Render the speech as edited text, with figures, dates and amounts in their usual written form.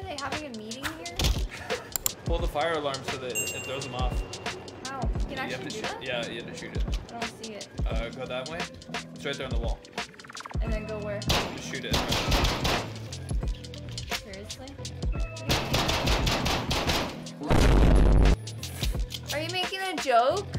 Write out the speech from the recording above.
they having a meeting here? Pull the fire alarm so that it throws them off. How? You can actually do that? Yeah, you have to shoot it. I don't see it. Go that way. It's right there on the wall. And then go where? Just shoot it. Seriously? Are you making a joke?